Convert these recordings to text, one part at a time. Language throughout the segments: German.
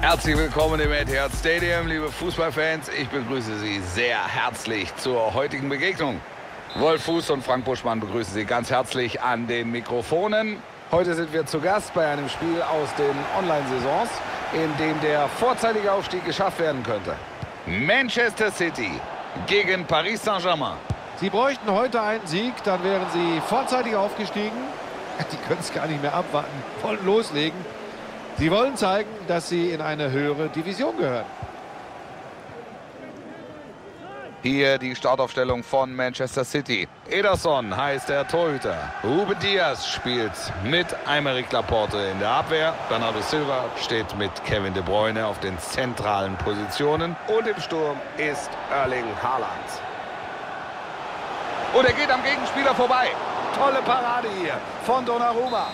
Herzlich willkommen im Etihad Stadium, liebe Fußballfans. Ich begrüße Sie sehr herzlich zur heutigen Begegnung. Wolf Fuß und Frank Buschmann begrüßen Sie ganz herzlich an den Mikrofonen. Heute sind wir zu Gast bei einem Spiel aus den Online-Saisons, in dem der vorzeitige Aufstieg geschafft werden könnte. Manchester City gegen Paris Saint-Germain. Sie bräuchten heute einen Sieg, dann wären sie vorzeitig aufgestiegen. Die können es gar nicht mehr abwarten, wollen loslegen. Sie wollen zeigen, dass sie in eine höhere Division gehören. Hier die Startaufstellung von Manchester City. Ederson heißt der Torhüter. Ruben Dias spielt mit Aymeric Laporte in der Abwehr. Bernardo Silva steht mit Kevin De Bruyne auf den zentralen Positionen. Und im Sturm ist Erling Haaland. Und er geht am Gegenspieler vorbei. Tolle Parade hier von Donnarumma.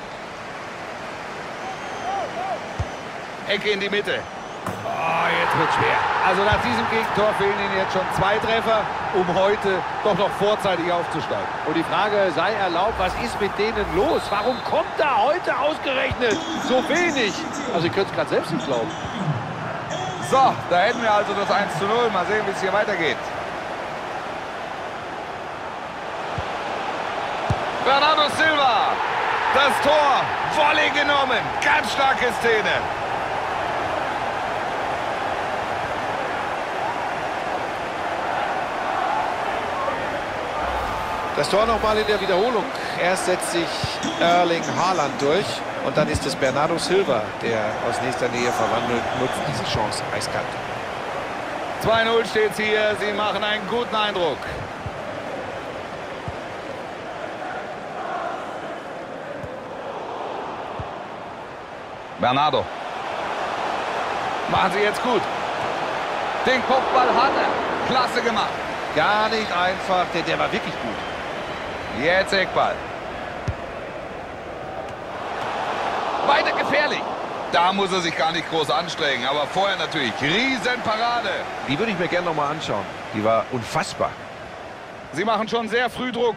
Ecke in die Mitte. Oh, jetzt wird schwer. Also nach diesem Gegentor fehlen Ihnen jetzt schon 2 Treffer, um heute doch noch vorzeitig aufzusteigen. Und die Frage sei erlaubt, was ist mit denen los? Warum kommt da heute ausgerechnet so wenig? Also ihr könnt es gerade selbst nicht glauben. So, da hätten wir also das 1:0. Mal sehen, wie es hier weitergeht. Bernardo Silva. Das Tor. Volley genommen. Ganz starke Szene. Das Tor nochmal in der Wiederholung. Erst setzt sich Erling Haaland durch und dann ist es Bernardo Silva, der aus nächster Nähe verwandelt, nutzt diese Chance eiskalt. 2:0 steht hier. Sie machen einen guten Eindruck. Bernardo. Machen Sie jetzt gut. Den Kopfball hat er. Klasse gemacht. Gar nicht einfach, der war wirklich gut. Jetzt Eckball. Weiter gefährlich. Da muss er sich gar nicht groß anstrengen. Aber vorher natürlich Riesenparade. Die würde ich mir gerne nochmal anschauen. Die war unfassbar. Sie machen schon sehr früh Druck.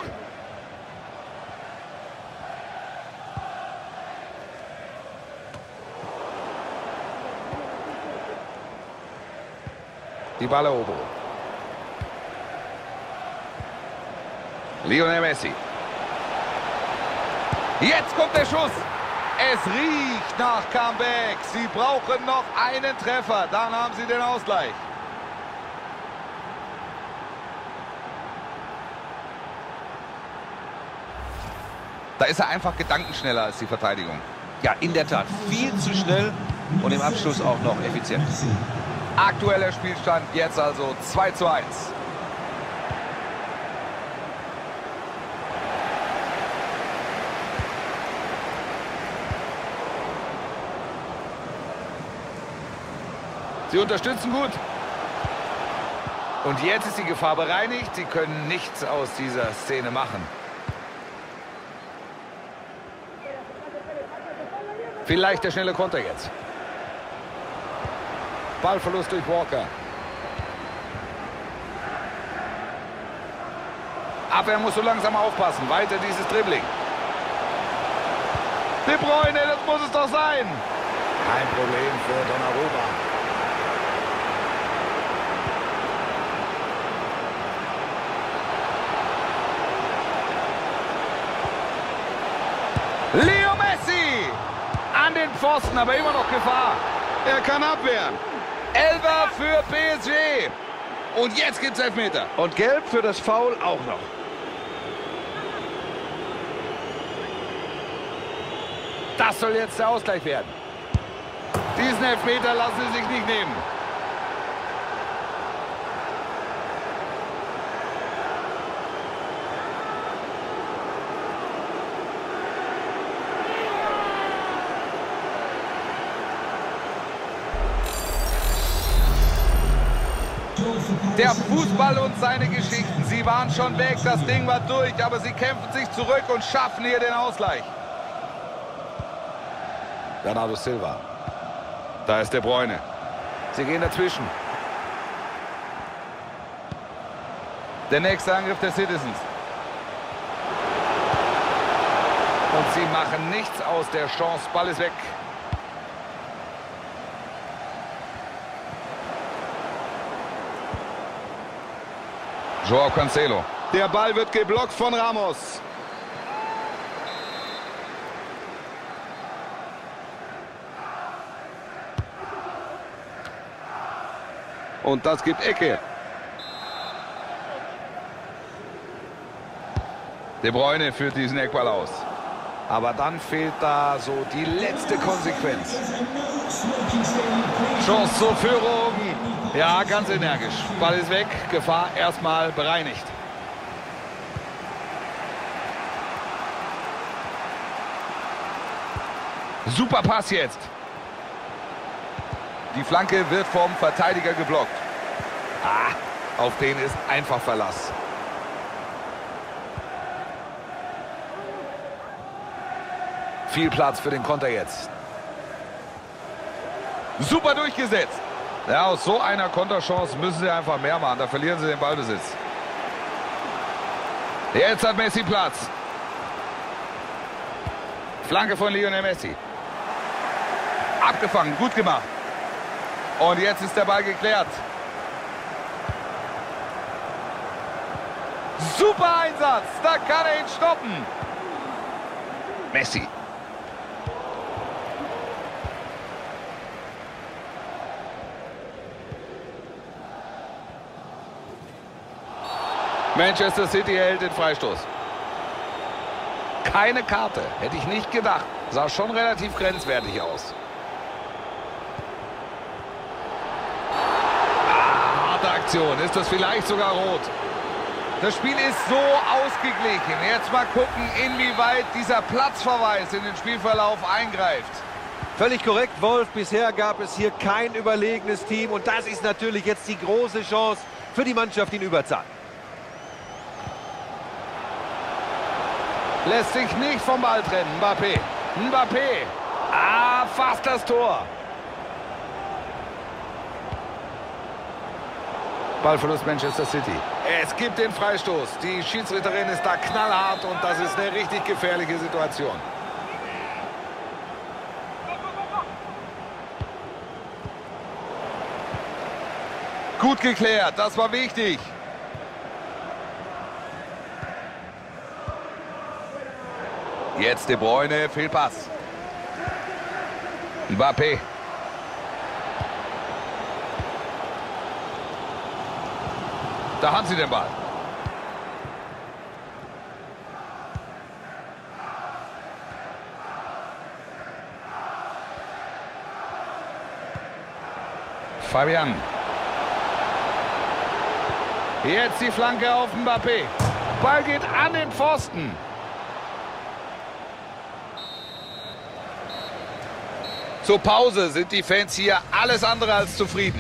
Die Balleroberung. Lionel Messi. Jetzt kommt der Schuss. Es riecht nach Comeback. Sie brauchen noch einen Treffer. Dann haben sie den Ausgleich. Da ist er einfach gedankenschneller als die Verteidigung. Ja, in der Tat. Viel zu schnell und im Abschluss auch noch effizient. Aktueller Spielstand jetzt also 2:1. Sie unterstützen gut. Und jetzt ist die Gefahr bereinigt. Sie können nichts aus dieser Szene machen. Vielleicht der schnelle Konter jetzt. Ballverlust durch Walker. Abwehr muss so langsam aufpassen. Weiter dieses Dribbling. De Bruyne, das muss es doch sein. Kein Problem für Donnarumma. Leo Messi! An den Pfosten, aber immer noch Gefahr. Er kann abwehren. Elfer für PSG. Und jetzt gibt's Elfmeter. Und gelb für das Foul auch noch. Das soll jetzt der Ausgleich werden. Diesen Elfmeter lassen sie sich nicht nehmen. Der Fußball und seine Geschichten. Sie waren schon weg, das Ding war durch, aber sie kämpfen sich zurück und schaffen hier den Ausgleich. Bernardo Silva. Da ist De Bruyne. Sie gehen dazwischen. Der nächste Angriff der Citizens. Und sie machen nichts aus der Chance. Ball ist weg. Joao Cancelo. Der Ball wird geblockt von Ramos. Und das gibt Ecke. De Bruyne führt diesen Eckball aus. Aber dann fehlt da so die letzte Konsequenz. Chance zur Führung. Ja, ganz energisch. Ball ist weg. Gefahr erstmal bereinigt. Super Pass jetzt. Die Flanke wird vom Verteidiger geblockt. Auf den ist einfach Verlass. Viel Platz für den Konter jetzt. Super durchgesetzt. Ja, aus so einer Konterchance müssen sie einfach mehr machen. Da verlieren sie den Ballbesitz. Jetzt hat Messi Platz. Flanke von Lionel Messi. Abgefangen, gut gemacht. Und jetzt ist der Ball geklärt. Super Einsatz, da kann er ihn stoppen. Messi. Manchester City hält den Freistoß. Keine Karte, hätte ich nicht gedacht. Sah schon relativ grenzwertig aus. Harte Aktion, ist das vielleicht sogar rot? Das Spiel ist so ausgeglichen. Jetzt mal gucken, inwieweit dieser Platzverweis in den Spielverlauf eingreift. Völlig korrekt, Wolf. Bisher gab es hier kein überlegenes Team. Und das ist natürlich jetzt die große Chance für die Mannschaft in Überzahl. Lässt sich nicht vom Ball trennen. Mbappé. Fast das Tor. Ballverlust Manchester City. Es gibt den Freistoß. Die Schiedsrichterin ist da knallhart und das ist eine richtig gefährliche Situation. Gut geklärt, das war wichtig. Jetzt De Bruyne, Fehlpass. Mbappé. Da haben sie den Ball. Fabian. Jetzt die Flanke auf Mbappé. Ball geht an den Pfosten. Zur Pause sind die Fans hier alles andere als zufrieden.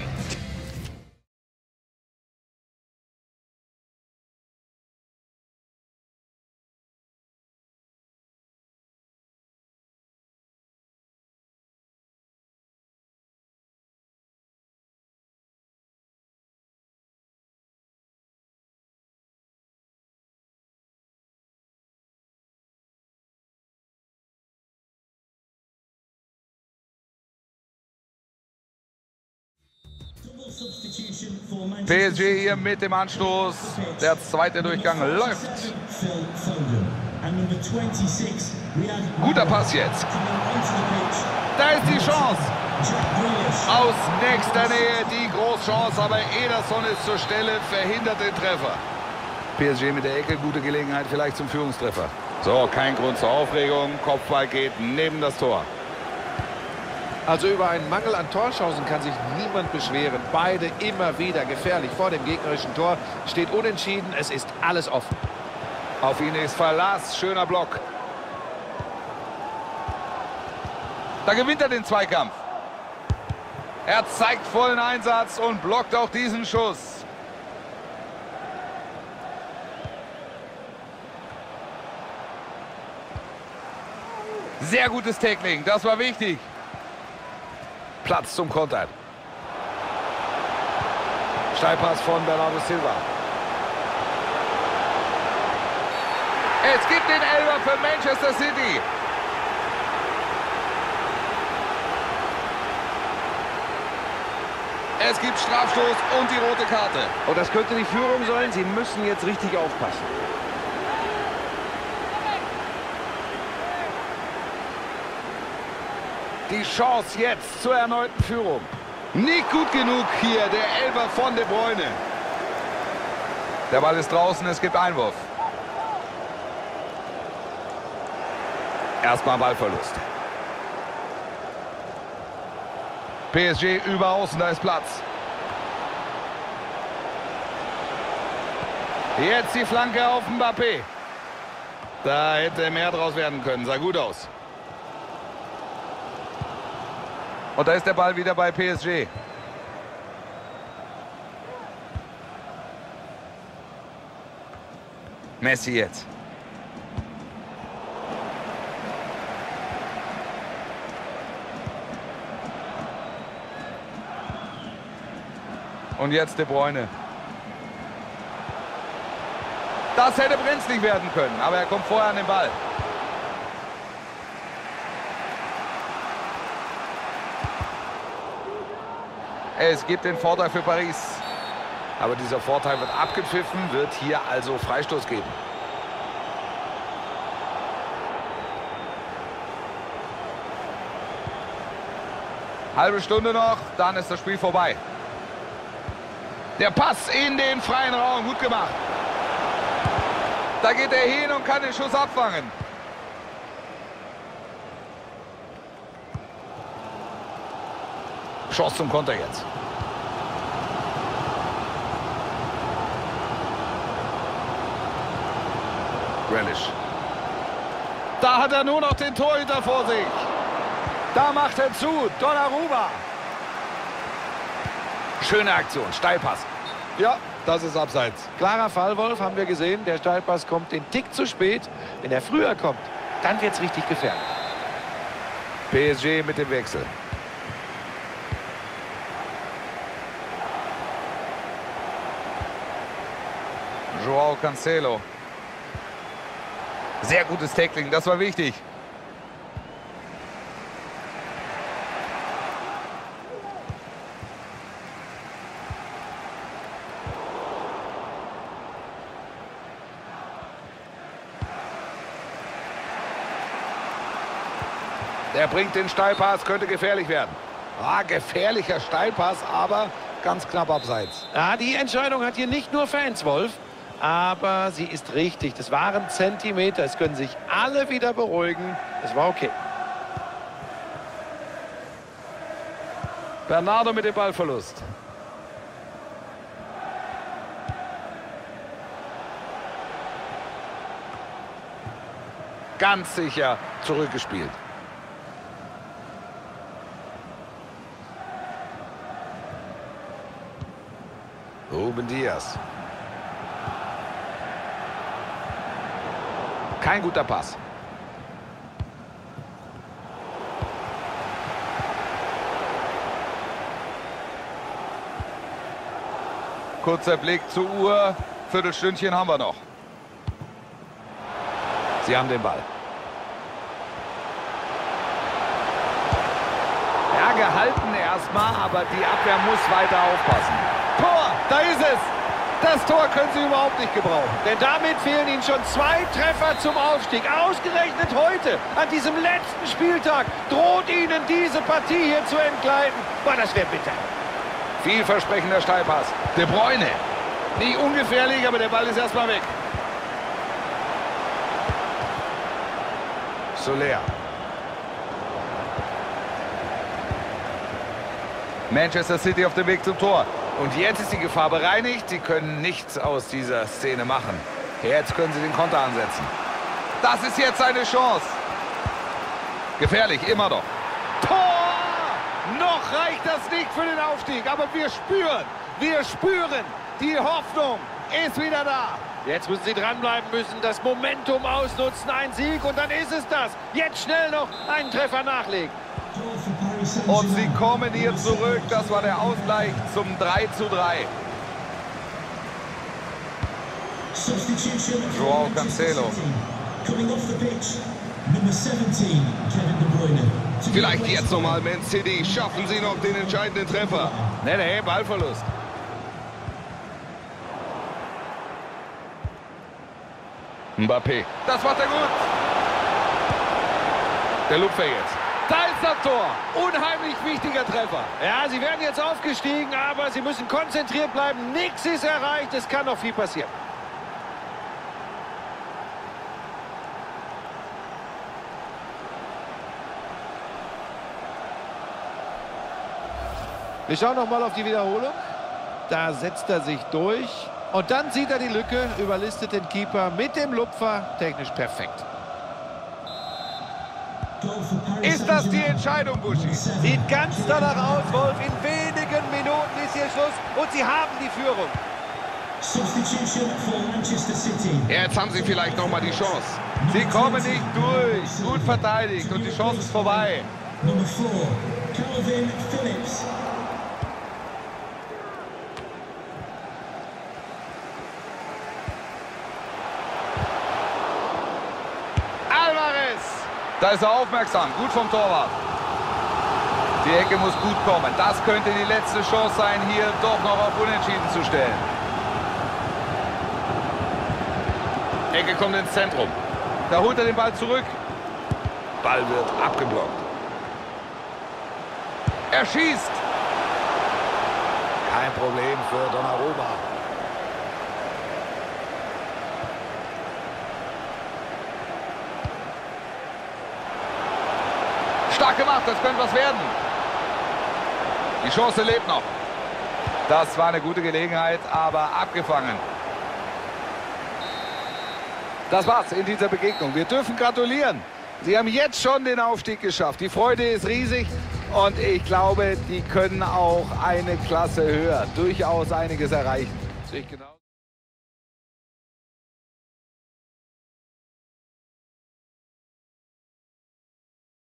PSG hier mit dem Anstoß. Der zweite Durchgang läuft. Guter Pass jetzt. Da ist die Chance. Aus nächster Nähe die Großchance, aber Ederson ist zur Stelle, verhindert den Treffer. PSG mit der Ecke, gute Gelegenheit vielleicht zum Führungstreffer. So, kein Grund zur Aufregung. Kopfball geht neben das Tor. Also über einen Mangel an Torchancen kann sich niemand beschweren. Beide immer wieder gefährlich vor dem gegnerischen Tor. Steht unentschieden, es ist alles offen. Auf ihn ist Verlass, schöner Block. Da gewinnt er den Zweikampf. Er zeigt vollen Einsatz und blockt auch diesen Schuss. Sehr gutes Tackling, das war wichtig. Platz zum Konter. Steilpass von Bernardo Silva. Es gibt den Elfer für Manchester City. Es gibt Strafstoß und die rote Karte. Und das könnte die Führung sein. Sie müssen jetzt richtig aufpassen. Die Chance jetzt zur erneuten Führung. Nicht gut genug hier, der Elfer von De Bruyne. Der Ball ist draußen, es gibt Einwurf. Erstmal Ballverlust. PSG über außen, da ist Platz. Jetzt die Flanke auf Mbappé. Da hätte mehr draus werden können, sah gut aus. Und da ist der Ball wieder bei PSG. Messi jetzt. Und jetzt De Bruyne. Das hätte brenzlig werden können, aber er kommt vorher an den Ball. Es gibt den Vorteil für Paris. Aber dieser Vorteil wird abgepfiffen, wird hier also Freistoß geben. Halbe Stunde noch, dann ist das Spiel vorbei. Der Pass in den freien Raum, gut gemacht. Da geht er hin und kann den Schuss abfangen. Chance zum Konter jetzt. Grealish. Da hat er nur noch den Torhüter vor sich. Da macht er zu. Donnarumma. Schöne Aktion. Steilpass. Ja, das ist abseits. Klarer Fall, Wolf, haben wir gesehen. Der Steilpass kommt den Tick zu spät. Wenn er früher kommt, dann wird es richtig gefährlich. PSG mit dem Wechsel. Joao Cancelo. Sehr gutes Tackling, das war wichtig. Der bringt den Steilpass, könnte gefährlich werden. Ah, gefährlicher Steilpass, aber ganz knapp abseits. Ja, die Entscheidung hat hier nicht nur Fans, Wolf. Aber sie ist richtig. Das waren Zentimeter. Es können sich alle wieder beruhigen. Es war okay. Bernardo mit dem Ballverlust. Ganz sicher zurückgespielt. Ruben Dias. Kein guter Pass. Kurzer Blick zur Uhr. Viertelstündchen haben wir noch. Sie haben den Ball. Ja, gehalten erstmal, aber die Abwehr muss weiter aufpassen. Tor, da ist es. Das Tor können sie überhaupt nicht gebrauchen. Denn damit fehlen ihnen schon 2 Treffer zum Aufstieg. Ausgerechnet heute, an diesem letzten Spieltag, droht ihnen diese Partie hier zu entgleiten. Boah, das wäre bitter. Vielversprechender Steilpass. De Bruyne. Nicht ungefährlich, aber der Ball ist erstmal weg. Soler. Manchester City auf dem Weg zum Tor. Und jetzt ist die Gefahr bereinigt. Sie können nichts aus dieser Szene machen. Jetzt können sie den Konter ansetzen. Das ist jetzt eine Chance. Gefährlich, immer noch. Tor! Noch reicht das nicht für den Aufstieg. Aber wir spüren, die Hoffnung ist wieder da. Jetzt müssen sie dranbleiben, müssen das Momentum ausnutzen. Ein Sieg und dann ist es das. Jetzt schnell noch einen Treffer nachlegen. Und sie kommen hier zurück. Das war der Ausgleich zum 3:3. Joao Cancelo. Vielleicht jetzt nochmal Man City. Schaffen sie noch den entscheidenden Treffer. Nee, Ballverlust. Mbappé. Das macht er gut. Der Lupfer jetzt. Da ist das Tor. Unheimlich wichtiger Treffer. Ja, sie werden jetzt aufgestiegen, aber sie müssen konzentriert bleiben. Nichts ist erreicht. Es kann noch viel passieren. Wir schauen noch mal auf die Wiederholung. Da setzt er sich durch. Und dann sieht er die Lücke, überlistet den Keeper mit dem Lupfer. Technisch perfekt. Ist das die Entscheidung, Buschi? Sieht ganz danach aus, Wolf. In wenigen Minuten ist hier Schluss und sie haben die Führung. Jetzt haben sie vielleicht noch mal die Chance. Sie kommen nicht durch. Gut verteidigt und die Chance ist vorbei. Nummer 4, Calvin Phillips. Da ist er aufmerksam. Gut vom Torwart. Die Ecke muss gut kommen. Das könnte die letzte Chance sein, hier doch noch auf Unentschieden zu stellen. Ecke kommt ins Zentrum. Da holt er den Ball zurück. Ball wird abgeblockt. Er schießt. Kein Problem für Donnarumma. Stark gemacht, das könnte was werden. Die Chance lebt noch. Das war eine gute Gelegenheit, aber abgefangen. Das war's in dieser Begegnung. Wir dürfen gratulieren. Sie haben jetzt schon den Aufstieg geschafft. Die Freude ist riesig und ich glaube, die können auch eine Klasse höher durchaus einiges erreichen. Sehe ich genau.